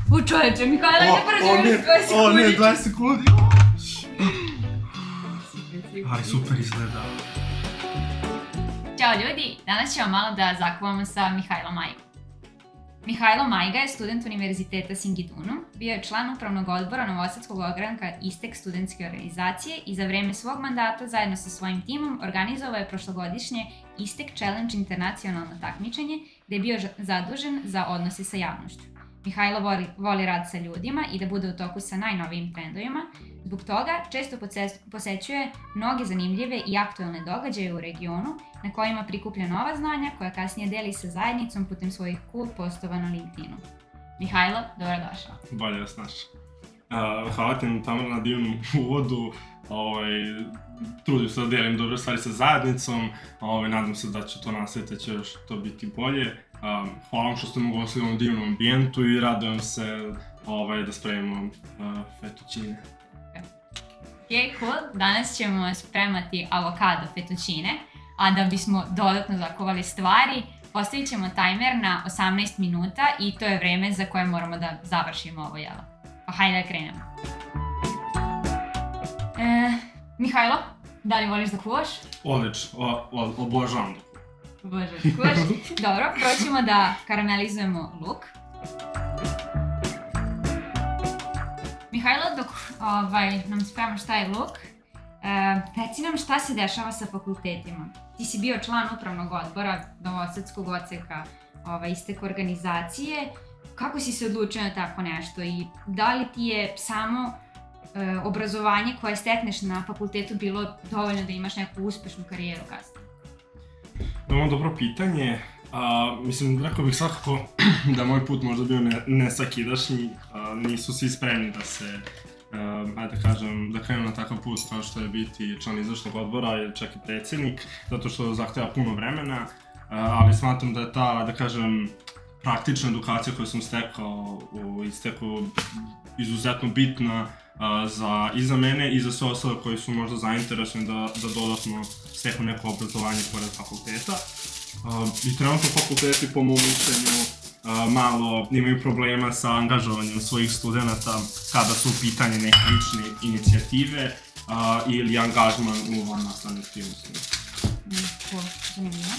U čoveče, Mihajlo, ne porađuješ 20 sekundi. O ne, 20 sekundi. Ali super izgleda. Ćao ljudi, danas ćemo malo da zakuvamo sa Mihajlom Majgom. Mihajlo Majga je student Univerziteta Singidunu, bio je član upravnog odbora Novosadskog ogranka Istek studentske organizacije i za vreme svog mandata zajedno sa svojim timom organizovao je prošlogodišnje Istek Challenge internacionalno takmičenje gde je bio zadužen za odnose sa javnošću. Mihajlo voli rad sa ljudima i da bude u toku sa najnovijim trendovima. Zbog toga često posećuje mnoge zanimljive i aktuelne događaje u regionu na kojima prikuplja nova znanja koja kasnije deli sa zajednicom putem svojih cool postova na LinkedInu. Mihajlo, dobrodošao. Bolje vas našao. Hvala ti na divnom uvodu. Trudim se da delim dobre stvari sa zajednicom. Nadam se da će to nastaviti, da će još to biti bolje. Hvala vam što ste mogu gostiti u ovom divnom ambijentu i radujem se da spremimo fettuccine. Ok, cool. Danas ćemo spremati avokado fettuccine, a da bismo dodatno zakuvali stvari, postavit ćemo tajmer na 18 minuta i to je vreme za koje moramo da završimo ovo jelo. Pa hajde da krenemo. Mihajlo, da li voliš da kuvaš? Odlično, obožavam da kuvaš. Dobro, prvo ćemo da karamelizujemo luk. Mihajlo, dok nam spremaš taj luk, reci nam šta se dešava sa fakultetima. Ti si bio član upravnog odbora Novosadskog odseka Istek organizacije. Kako si se odlučio na tako nešto i da li ti je samo obrazovanje koje stekneš na fakultetu bilo dovoljno da imaš neku uspešnu karijeru kasnije? Veoma dobro pitanje. Mislim, rekao bih svakako da moj put možda bio nesakidašnji. Nisu svi spremni da se, da krenu na takav put kao što je biti član izvršnog odbora ili čak i predsjednik, zato što zahteva puno vremena, ali smatram da je ta, praktična edukacija koju sam stekao u Isteku izuzetno bitna i za mene i za sve ostale koji su možda zainteresovani da dodatno steknu neko obrazovanje pored fakulteta. I trenutno fakulteti, po mom mišljenju, malo imaju problema sa angažovanjem svojih studenta kada su u pitanju neke lične inicijative ili angažman u vannastavnim aktivnostima. Zanimljivo.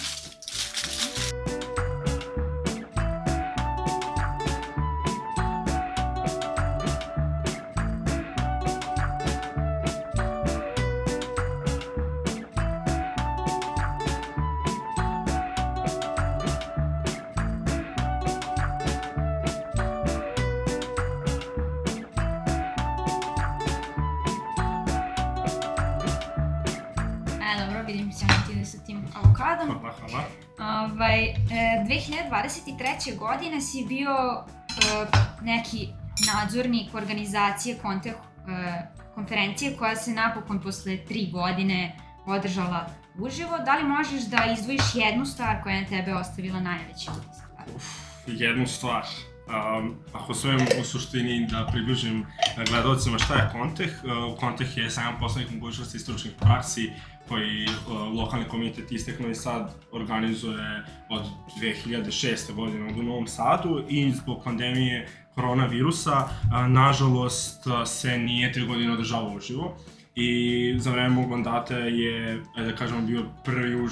Vidim se ti sa tim avokadom. Hvala. 2023. godine si bio neki nadzornik organizacije konferencije koja se napokon posle 3 godine održala uživo. Da li možeš da izdvojiš jednu stvar koja je na tebe ostavila najveći utisak? Jednu stvar. Ako sve u suštini da približim gledalcima šta je Konteh. Konteh je sajam poslovnih mogućnosti i stručnih praksi koji lokalni komitet Istek Novi Sad organizuje od 2006. godine u Novom Sadu i zbog pandemije koronavirusa, nažalost, se nije 3 godine održavao uživo. I za vreme mog mandata je, bio prvi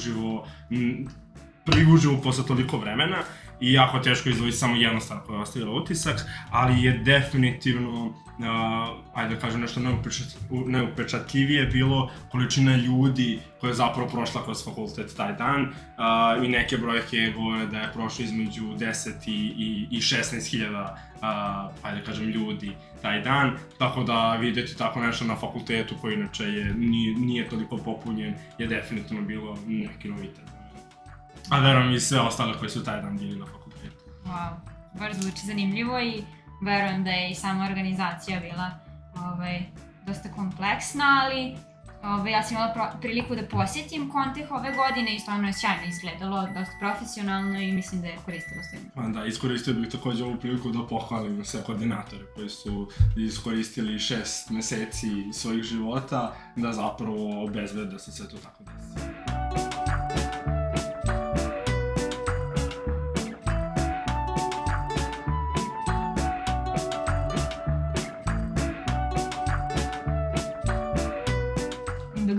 uživo posle toliko vremena i jako teško izdvojiti samo jednu stvar koja je ostavila utisak, ali je definitivno, nešto neupečatljivije bilo količina ljudi koja je zapravo prošla kroz fakultet taj dan i neke brojke govore da je prošlo između 10 i 16.000 ljudi taj dan, tako da vidjeti tako nešto na fakultetu koji inače nije toliko popunjen je definitivno bilo neki novitet. A verujem i sve ostale koji su taj dan bili na fakultetu. Wow, baš zvuči zanimljivo i verujem da je i sama organizacija bila dosta kompleksna, ali ja sam imala priliku da posjetim Konteh ove godine i stvarno je sjajno izgledalo, dosta profesionalno i mislim da je koristilo sve. Da, iskoristio bih također ovu priliku da pohvalim sve koordinatore koji su iskoristili 6 meseci svojih života da zapravo obezbede da se sve to tako desi.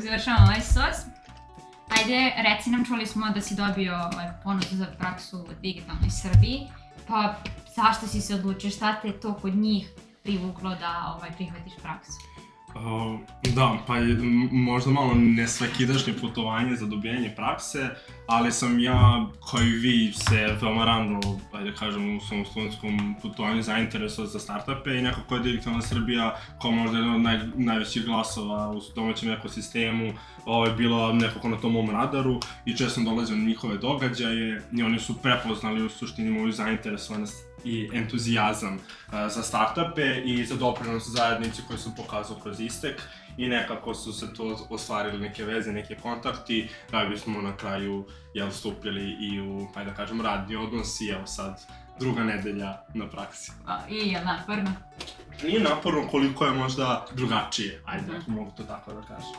završavamo ovaj sos. Ajde, reci nam, čuli smo da si dobio ponudu za praksu u digitalnoj Srbiji, pa zašto si se odlučio, šta te to kod njih privuklo da prihvatiš praksu? Da, pa možda malo nesvakidašnje putovanje za dobijanje prakse, ali sam ja, kao i vi, se veoma rano, ajde kažem, u svom studentskom putovanju zainteresovao za startupe i nekako je Digitalna Srbija, kao možda jedan od najvećih glasova u domaćem ekosistemu, bila nekako na tom mom radaru i često sam dolazio na njihove događaje i oni su prepoznali u suštini moju zainteresovanost i entuzijazam za startupe i za doprinos zajednici koju sam pokazao kroz Istek i nekako su se to ostvarili neke veze, neke kontakti da bismo na kraju stupili i u, ajde da kažem, radni odnos i evo sad druga nedelja na praksi. I je naporno? Nije naporno koliko je možda drugačije, ajde, mogu to tako da kažem.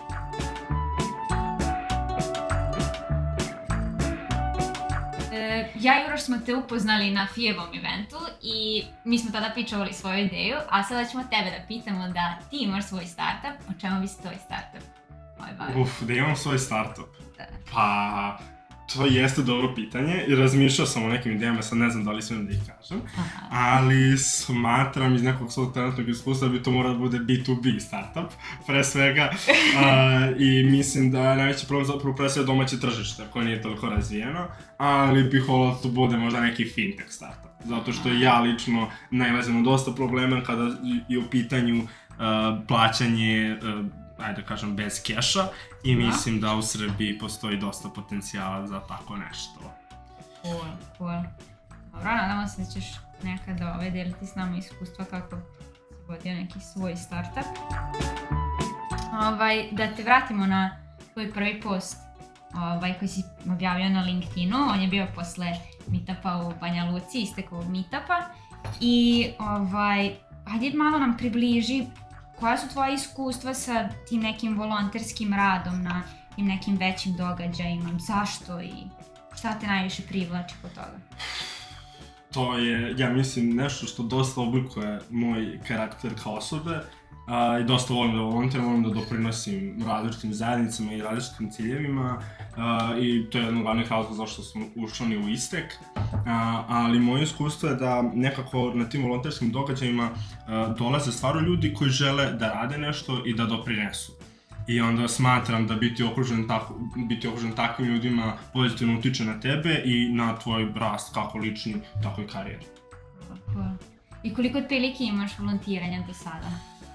Ja i Uroš smo te upoznali na FIEvom eventu i mi smo tada pičovali svoju ideju, a sada ćemo tebe da pitamo da ti imaš svoj startup, o čemu bi se tvoj startup bavio? Da imam svoj startup? Pa, to jeste dobro pitanje i razmišljao sam o nekim idejama, sad ne znam da li smijem da ih kažem, ali smatram iz nekog svog trenutnog iskustva da bi to morao da bude B2B startup, pre svega, i mislim da je najveći problem zapravo pre svega domaće tržište, koje nije toliko razvijeno, ali bih volao da to bude možda neki fintech startup, zato što ja lično nailazim na dosta problema kada je u pitanju plaćanje, ajde da kažem, bez keša i mislim da u Srbiji postoji dosta potencijala za tako nešto. Cool. Dobro, nadamo se da ćeš nekada deliti s nama iskustva kako si vodio neki svoj startup. Da te vratimo na tvoj prvi post koji si objavio na LinkedInu, on je bio posle meetupa u Banja Luci, istekao meetupa i ajde malo nam približi koja su tvoja iskustva sa tim nekim volonterskim radom na tim nekim većim događajima, zašto i šta te najviše privlači kod toga? To je, ja mislim, nešto što dosta oblikuje moj karakter kao osobe i dosta volim da volontiram, volim da doprinosim različitim zajednicama i različitim ciljevima i to je jedan od glavnih razloga zašto smo ušli u Istek, ali moje iskustvo je da nekako na tim volonterskim događajima dolaze stvarno ljudi koji žele da rade nešto i da doprinesu. I onda smatram da biti okružen takvim ljudima pozitivno utiče na tebe i na tvoj rast kako lični, tako i karijeri. I koliko otprilike imaš volontiranja do sada?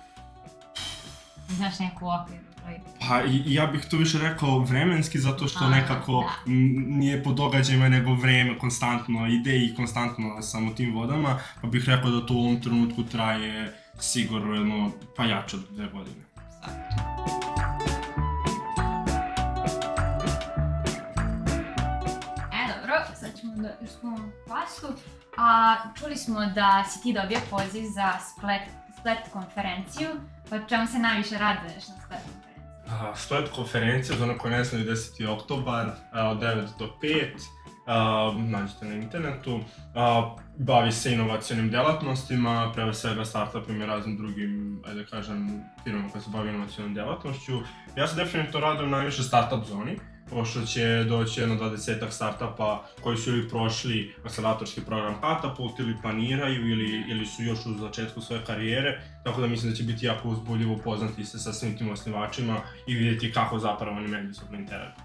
Znaš neku okviru? Pa ja bih to više rekao vremenski, zato što nekako nije po događajima nego vreme konstantno ide i konstantno sam u tim vodama, pa bih rekao da to u ovom trenutku traje sigurno pa jače od 2 godine. Dobro, sad ćemo da ispunimo pastu. Čuli smo da si ti dobio poziv za Splet konferenciju, pa čemu se najviše raduješ na Splet konferenciju? Splet konferencija, za ono koje ne znaju, 10. oktobar od 9 do 5, nađete na internetu, bavi se inovacionim delatnostima, pre svega startupima i raznim drugim, ajde da kažem, firmama koje se bavi inovacionom delatnošću. Ja se definitivno radujem najviše startup zoni, pošto će doći jedno 20-ak startupa koji su ili prošli akceleratorski program Katapult ili planiraju ili su još u začetku svoje karijere, tako da mislim da će biti jako uzbudljivo upoznati se sa svim tim osnivačima i vidjeti kako zapravo oni međusobno interaguju.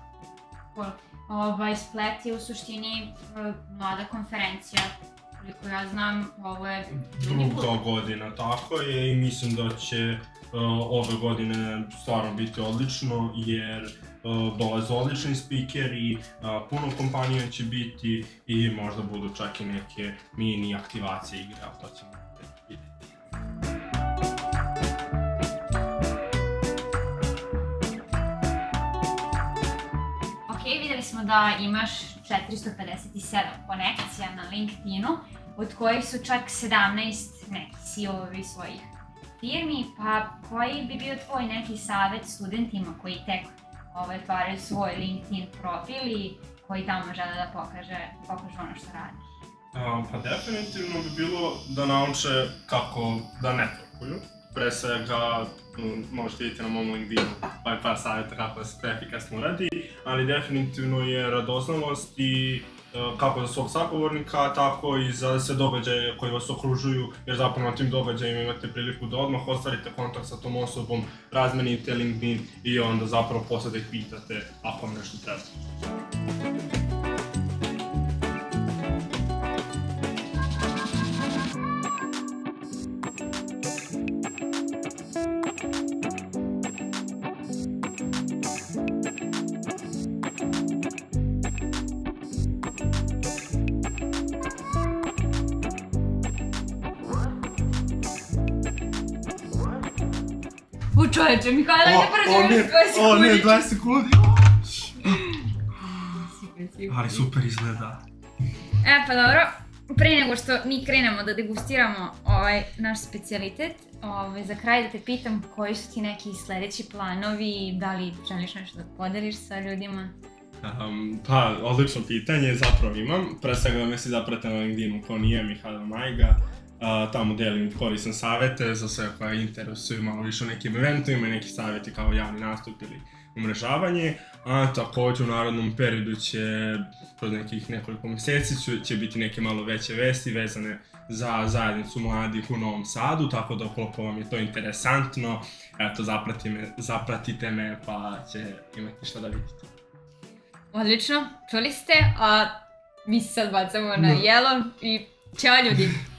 Splet je u suštini mlada konferencija, koliko ja znam, ovo je druga godina, tako je, i mislim da će ove godine stvarno biti odlično jer dolaze odlični spikeri, puno kompanija će biti i možda budu čak i neke mini aktivacije igre, ali to ćemo vidjeti. Vidjeli smo da imaš 457 konekcija na LinkedInu, od kojih su čak 17 neki CEO-ovi svojih firmi, pa koji bi bio tvoj neki savjet studentima koji tek otvaraju svoj LinkedIn profil i koji tamo žele da pokažu ono što radiš? Pa definitivno bi bilo da nauče kako da networkuju, pre svega možete vidjeti na mom LinkedInu par savjeta kako da se to efikasno uradi, ali definitivno je radoznalost i kako za svog sagovornika, tako i za sve događaje koji vas okružuju, jer zapravo na tim događajima imate priliku da odmah ostvarite kontakt sa tom osobom, razmenite LinkedIn i onda zapravo posle da ih pitate ako vam nešto treba. Čoveče, Mihajlo, ajde prođemo 20 sekundi. O ne, 20 sekundi. Super. Ali super izgleda. Pa dobro, pre nego što mi krenemo da degustiramo naš specijalitet, za kraj da te pitam koji su ti neki sledeći planovi, da li želiš nešto da podeliš sa ljudima? Pa, odlično pitanje, zapravo imam. Pre svega da me si zaprate na LinkedInu ko nije Mihajlo Majga. Tamo delim korisne savete za sve koje interesuju malo više o nekim eventovima i neki savjeti kao javni nastup ili umrežavanje. A također u narednom periodu će, kroz nekih nekoliko mjeseci, će biti neke malo veće vesti vezane za zajednicu mladih u Novom Sadu, tako da ukoliko vam je to interesantno, eto, zapratite me pa će imati šta da vidite. Odlično, čuli ste, a mi se sad bacamo na jelo i ćao ljudi!